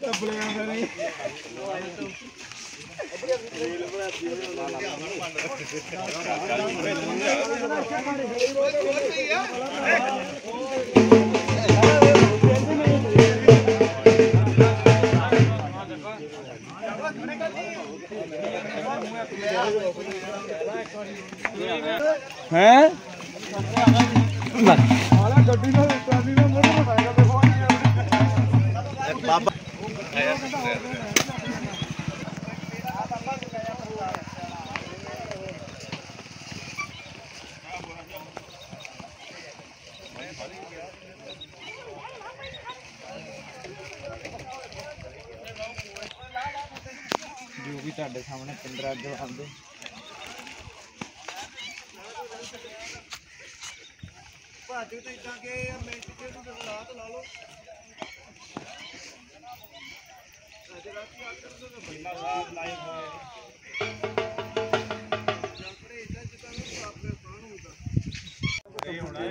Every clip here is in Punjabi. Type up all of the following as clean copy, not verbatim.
हैं जो भी ਤੁਹਾਡੇ ਸਾਹਮਣੇ 15 ਅੱਗੇ ਆਉਂਦੇ ਭਾਜੀ ਤਾਂ ਇਦਾਂ ਕਿ ਮਿੰਟ ਚ ਨੂੰ ਲਾ ਤਾ ਲਾ ਲਓ ਅੱਜ ਰਾਤੀ ਆ ਕੇ ਤੋਂ ਬੰਦਾ ਸਾਹਿਬ ਲਾਈਵ ਹੋਇਆ ਆਪਣੇ ਇਦਾਂ ਜਿੱਦਾਂ ਨੂੰ ਆਪਣੇ ਸਾਨ ਹੁੰਦਾ ਇਹ ਹੋਣਾ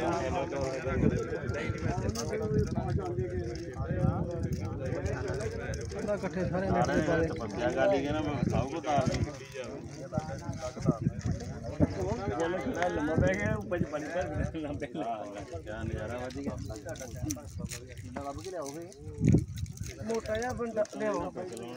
ਇਕੱਠੇ ਸਾਰੇ ਪੱਕਿਆ ਗਾਲੀ ਕੇ ਨਾ ਸਭ ਕੋ ਤਾਰ ਲੰਮਾ ਪੈ ਗਿਆ ਉੱਪਰ ਪਾਣੀ ਭਰ ਲੰਮੇ ਕਿਆ ਨਜ਼ਾਰਾ ਵਧੀਆ ਬੰਦਾ ਲੱਭ ਕੇ ਲਿਆਓਗੇ ਮੋਟਾ ਜਿਹਾ ਬੰਦਾ ਲਿਆਓ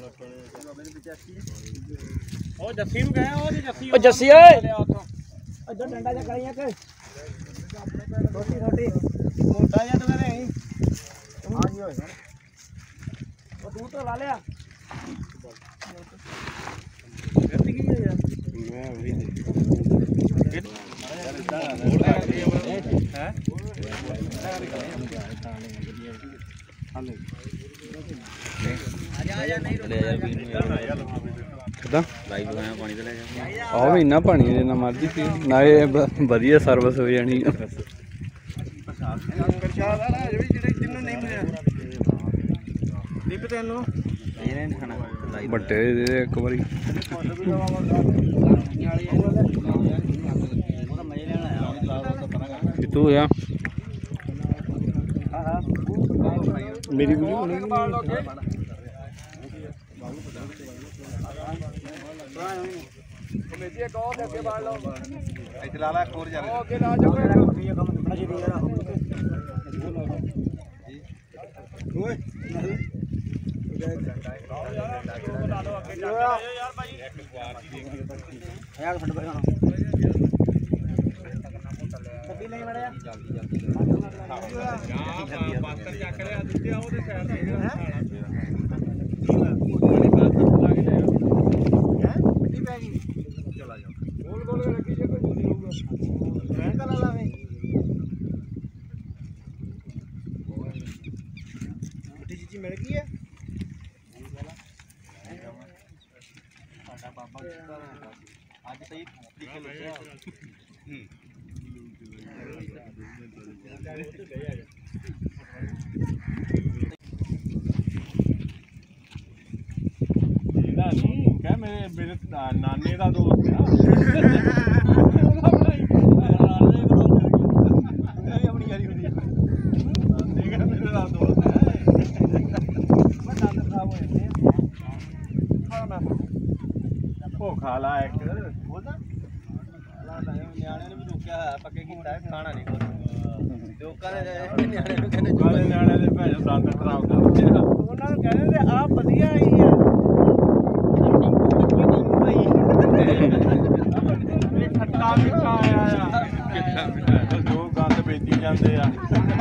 ਉਹ ਜੱਸੀ ਨੂੰ ਕਹੇ ਉਹ ਜੱਸੀ ਓਏ ਇੱਧਰ ਡੰਡਾ ਜਿਹਾ ਕਰਾਈਆਂ ਕਿ ਛੋਟੀ ਛੋਟੀ ਮੋਟਾ ਜਿਹਾ ਤੇ ਨਹੀਂ ਹਾਂ ਜੀ ਓਏ ਉਹ ਤੂੰ ਤਾਂ ਲਾ ਲਿਆ ਕਰਤੀ ਕੀ ਹੈ ਯਾਰ ਮੈਂ ਉਹੀ ਦੇ ਹੈ ਆਜਾ ਨਹੀਂ ਕਿਦਾਂ ਲਾਈਵ ਲਗਾਇਆ ਪਾਣੀ ਤੇ ਲੈ ਜਾ ਆਹ ਵੀ ਇੰਨਾ ਪਾਣੀ ਜਿੰਨਾ ਮਰਜ਼ੀ ਪੀ ਨਾਲੇ ਵਧੀਆ ਸਰਵਿਸ ਹੋ ਜਾਣੀ ਪ੍ਰਸ਼ਾਦ ਆ ਨਾ ਜਿਹੜੇ ਜਿੰਨੂੰ ਨਹੀਂ ਮਿਲਿਆ ਦੀਪ ਤੈਨੂੰ ਇਹਨੇ ਖਾਣਾ ਵੱਡੇ ਦੇ ਇੱਕ ਵਾਰੀ ਤੂੰ ਆ ਮੇਰੀ ਵੀਡੀਓ ਨਹੀਂ ਕਮੇਟੀ ਇੱਕ ਹੋਰ ਅੱਗੇ ਬਾੜ ਲਓ ਇੱਥੇ ਲਾ ਲੈ ਇੱਕ ਹੋਰ ਜਾ ਉਹ ਅੱਗੇ ਲਾ ਜਾ ਬੜਾ ਜੀ ਯਾਰ ਓਏ ਲਾ ਲਓ ਅੱਗੇ ਜਾ ਯਾਰ ਭਾਈ ਇੱਕ ਵਾਰ ਦੀ ਦੇਖ ਯਾਰ ਫਟ ਪਰੇ ਕੱਢੀ ਨਹੀਂ ਮੜਿਆ ਜਲਦੀ ਪਾਸਟਰ ਚੱਕ ਲਿਆ ਦਿੱਤੇ ਆ ਉਹਦੇ ਸਾਈਡ ਤੇ ਹੈ ਪੈ ਗਈ ਚਲਾ ਜਾ ਗੋਲ ਗੋਲ ਰੱਖੀ ਜੇ ਕੋਈ ਨਹੀਂ ਹੋਊਗਾ ਮੈਂ ਕਲਾ ਲਾਵੇਂ ਮਿੱਟੀ ਚੀਜ਼ੀ ਮਿਲ ਗਈ ਹੈ ਸਾਡਾ ਬਾਬਾ ਅੱਜ ਤਾਂ ਇਹ ਲਿਖੇ ਲਿਖਿਆ ਇਹਦਾ ਨਹੀਂ ਕਹਿ ਮੇਰੇ ਨਾਨੇ ਦਾ ਦੋਸਤ ਆ ਆਪਣੀ ਯਾਰੀ ਹੁੰਦੀ ਨਾਨੇ ਕਹਿੰਦਾ ਮੇਰੇ ਦਾ ਦੋਸਤ ਹੈ ਮੈਂ ਦੰਦ ਖਰਾਬ ਹੋ ਜਾਂਦੇ ਖਾਣਾ ਉਹ ਖਾ ਲਾ ਇੱਕ ਬੋਲਦਾ ਨਿਆਣਿਆਂ ਨੇ ਵੀ ਰੋਕਿਆ ਹੋਇਆ ਪੱਕੇ ਕੀਤਾ ਖਾਣਾ ਨਹੀਂ ਕੁਝ ਲੋਕਾਂ ਨੇ ਨਿਆਣਿਆਂ ਨੂੰ ਕਹਿੰਦੇ ਨਿਆਣਿਆਂ ਦੇ ਭੈਣ ਦੰਦ ਖਰਾਬ ਕਰਦੇ ਆ ਉਹਨਾਂ ਨੂੰ ਕਹਿੰਦੇ ਆਹ ਵਧੀਆ ਆਈ ਆ ਖੱਟਾ ਮਿੱਠਾ ਆਇਆ ਆ ਜੋ ਗੰਦ ਵੇਚੀ ਜਾਂਦੇ ਆ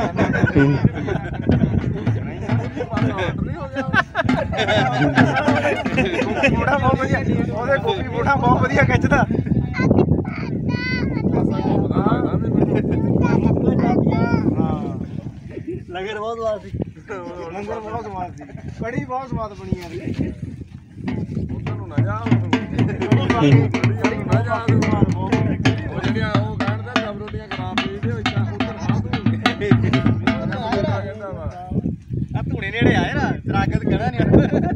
ਬੂੜਾ ਬਹੁਤ ਵਧੀਆ ਉਹਦੇ ਗੋਪੀ ਬੂੜਾ ਬਹੁਤ ਵਧੀਆ ਖਿੱਚਦਾ ਲੰਗਰ ਬਹੁਤ ਸਵਾਦ ਸੀ ਲੰਗਰ ਬਹੁਤ ਸਵਾਦ ਸੀ ਕੜੀ ਬਹੁਤ ਸਵਾਦ ਬਣੀ ਯਾਰ ਉਹਨਾਂ ਨੂੰ ਨਾ ਜਾ ਉਹ ਜਿਹੜੀਆਂ ਉਹ ਖਾਣਦਾ ਸਭ ਰੋਟੀਆਂ ਖਰਾਬ ਪਈ ਤੇ ਇੱਦਾਂ ਉੱਧਰ ਖਾ ਦੂੰ ਆ ਧੂਣੇ ਨੇੜੇ ਆਏ ਨਾ ਤਰਾਗਤ ਕਹਣਾ ਨਹੀਂ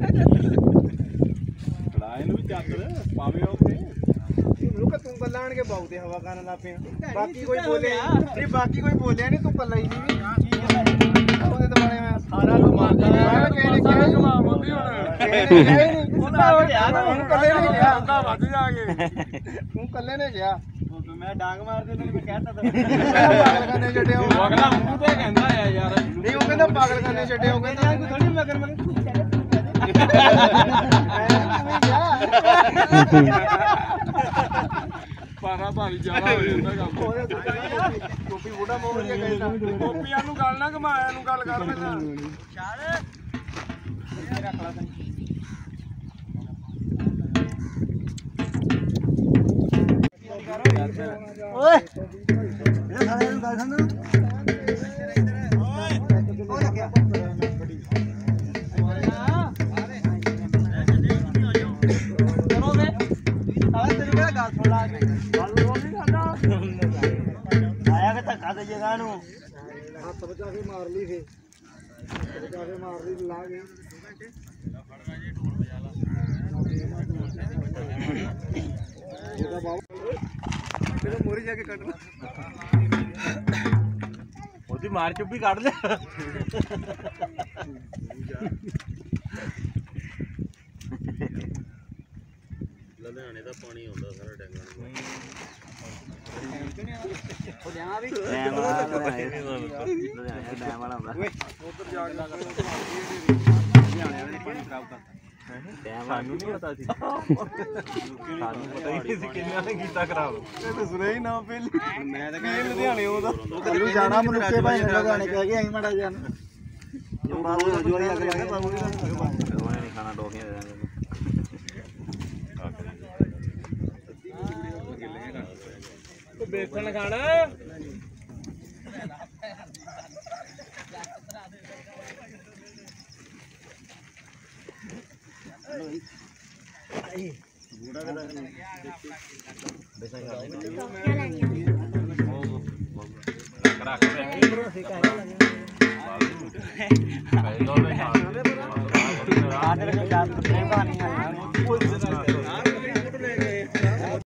ਕੜਾਏ ਨੂੰ ਵੀ ਚੱਕ ਪਾਵੇ ਉੱਥੇ ਲੋਕ ਤੂੰ ਗੱਲਾਂ ਆਣ ਕੇ ਬਾਉਦੇ ਹਵਾ ਕਰਨ ਲੱਗ ਪਿਆ ਬਾਕੀ ਕੋਈ ਬੋਲੇ ਨਹੀਂ ਬਾਕੀ ਕੋਈ ਬੋਲਿਆ ਨਹੀਂ ਤੂੰ ਕੱਲਾ ਹੀ ਨਹੀਂ ਉਹਦੇ ਦੁਆਲੇ ਮੈਂ ਸਾਰਾ ਨੂੰ ਮਾਰ ਕੱਲੇ ਨੇ ਗਿਆ ਮੈਂ ਡਾਂਗ ਮਾਰ ਦੇ ਤੈਨੂੰ ਮੈਂ ਕਹਿਤਾ ਤਾਂ ਪਾਗਲਖਾਨੇ ਛੱਡਿਓ ਅਗਲਾ ਮੂੰਹ ਤੇ ਕਹਿੰਦਾ ਆ ਯਾਰ ਨਹੀਂ ਉਹ ਕਹਿੰਦਾ ਪਾਗਲਖਾਨੇ ਛੱਡਿਓ ਉਹ ਕਹਿੰਦਾ ਕੋਈ ਥੋੜੀ ਮਗਰ ਪਾਰਾ ਭਾਰੀ ਜਾਵਾ ਹੋ ਜਾਂਦਾ ਕੰਮ ਟੋਪੀ ਬੁੱਢਾ ਮੋਹ ਜਿਹਾ ਕਹਿੰਦਾ ਕੋਪੀਆਂ ਨੂੰ ਗੱਲ ਨਾ ਘਮਾਇਆ ਨੂੰ ਗੱਲ ਕਰ ਲੈਣਾ ਚਾਲ ਇਹ ਰੱਖ ਲਾ ਤੈਨੂੰ ਓਏ ਇਹ ਸਾਲੇ ਨੂੰ ਗੱਲ ਸੁਣ ਓਏ ਲੱਗਿਆ ਚਲੋ ਵੇ ਸਾਲਾ ਤੇਰੀ ਕਿਹੜਾ ਗੱਲ ਸੁਣ ਲਾ ਕੇ ਗੱਲ ਨਹੀਂ ਕਰਦਾ ਆਇਆ ਕਿ ਧੱਕਾ ਦੇ ਜਗ੍ਹਾ ਨੂੰ ਹੱਥ ਬਚਾ ਕੇ ਮਾਰ ਲਈ ਫੇ ਬਚਾ ਕੇ ਮਾਰ ਲਈ ਲਾ ਗਈ ਉਹਦਾ ਬਾਬਾ ਤੇਰਾ ਮੋਰੀ ਜਾ ਕੇ ਕੱਢ ਲੈ ਉਹਦੀ ਮਾਰ ਚੁੱਪੀ ਕੱਢ ਲੈ ਲੁਧਿਆਣੇ ਦਾ ਪਾਣੀ ਆਉਂਦਾ ਸਾਰਾ ਡੈਂਗਾਂ ਨੂੰ ਉਹ ਜਾਣਾ ਵੀ ਲੁਧਿਆਣੇ ਡੈਮ ਵਾਲਾ ਹੁੰਦਾ ਉਧਰ ਜਾ ਕੇ ਲੁਧਿਆਣੇ ਵਾਲੇ ਪਾਣੀ ਖਰਾਬ ਕਰਤਾ ਸਾਨੂੰ ਨਹੀਂ ਪਤਾ ਸੀ ਸਾਨੂੰ ਪਤਾ ਹੀ ਨਹੀਂ ਸੀ ਕਿੰਨਾ ਨੇ ਕੀਤਾ ਖਰਾਬ ਇਹ ਤਾਂ ਸੁਣਿਆ ਹੀ ਨਾ ਪਹਿਲੀ ਮੈਂ ਤਾਂ ਕਹਿੰਦਾ ਲੁਧਿਆਣੇ ਉਹਦਾ ਕੱਲੂ ਜਾਣਾ ਮਨੁੱਖੇ ਭਾਈ ਲੁਧਿਆਣੇ ਕਹਿ ਕੇ ਅਸੀਂ ਮੜਾ ਜਾਣ ਜੋ ਬਾਬੂ ਜੋਰੀ ਅੱਗ ਲੱਗੇ ਬਾਬੂ ਉਹਨੇ ਨਹੀਂ ਖਾਣਾ ਟੋਫੀਆਂ ਦੇ ਦੇਣਗੇ ਬੇਸਣ ਖਾਣਾ ਬੂੜਾ ਕਿਹਦਾ ਰੱਖ ਦੇ